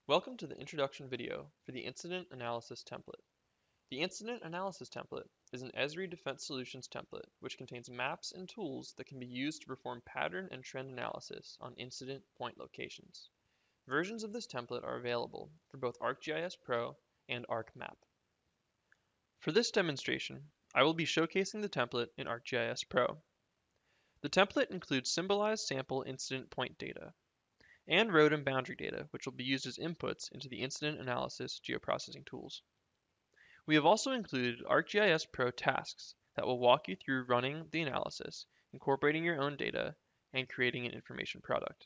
Welcome to the introduction video for the Incident Analysis Template. The Incident Analysis Template is an Esri Defense Solutions template which contains maps and tools that can be used to perform pattern and trend analysis on incident point locations. Versions of this template are available for both ArcGIS Pro and ArcMap. For this demonstration, I will be showcasing the template in ArcGIS Pro. The template includes symbolized sample incident point data and road and boundary data, which will be used as inputs into the incident analysis geoprocessing tools. We have also included ArcGIS Pro tasks that will walk you through running the analysis, incorporating your own data, and creating an information product.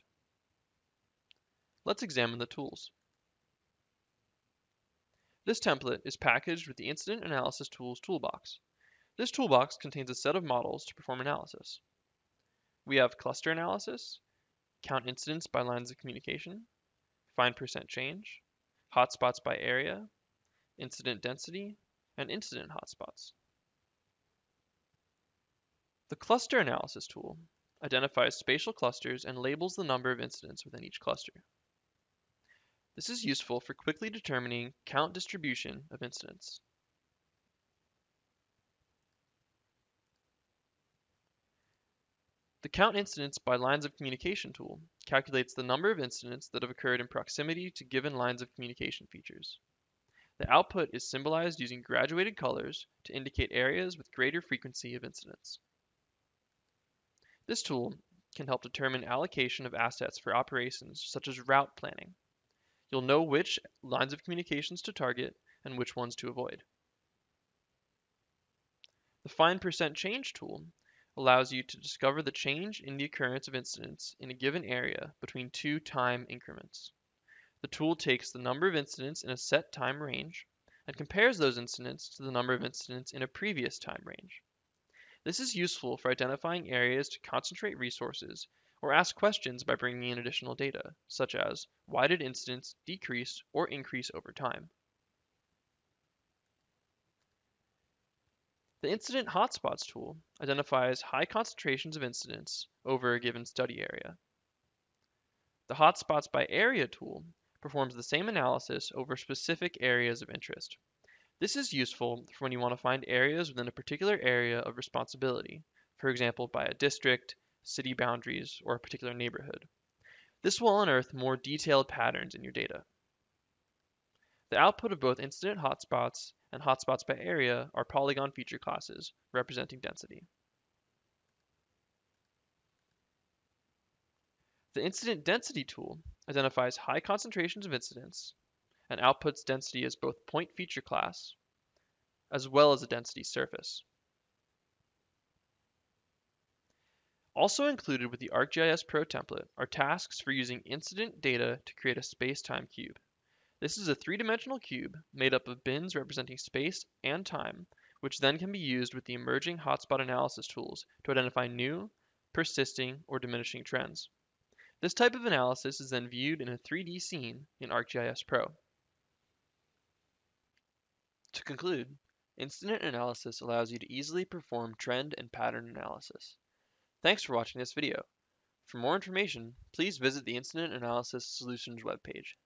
Let's examine the tools. This template is packaged with the Incident Analysis Tools toolbox. This toolbox contains a set of models to perform analysis. We have cluster analysis, count incidents by lines of communication, find percent change, hotspots by area, incident density, and incident hotspots. The cluster analysis tool identifies spatial clusters and labels the number of incidents within each cluster. This is useful for quickly determining count distribution of incidents. The Count Incidents by Lines of Communication tool calculates the number of incidents that have occurred in proximity to given lines of communication features. The output is symbolized using graduated colors to indicate areas with greater frequency of incidents. This tool can help determine allocation of assets for operations such as route planning. You'll know which lines of communications to target and which ones to avoid. The Find Percent Change tool allows you to discover the change in the occurrence of incidents in a given area between two time increments. The tool takes the number of incidents in a set time range and compares those incidents to the number of incidents in a previous time range. This is useful for identifying areas to concentrate resources or ask questions by bringing in additional data, such as why did incidents decrease or increase over time? The Incident Hotspots tool identifies high concentrations of incidents over a given study area. The Hotspots by Area tool performs the same analysis over specific areas of interest. This is useful for when you want to find areas within a particular area of responsibility, for example by a district, city boundaries, or a particular neighborhood. This will unearth more detailed patterns in your data. The output of both incident hotspots and hotspots by area are polygon feature classes representing density. The Incident Density tool identifies high concentrations of incidents and outputs density as both point feature class as well as a density surface. Also included with the ArcGIS Pro template are tasks for using incident data to create a space-time cube. This is a three-dimensional cube made up of bins representing space and time, which then can be used with the emerging hotspot analysis tools to identify new, persisting, or diminishing trends. This type of analysis is then viewed in a 3D scene in ArcGIS Pro. To conclude, incident analysis allows you to easily perform trend and pattern analysis. Thanks for watching this video. For more information, please visit the Incident Analysis Solutions webpage.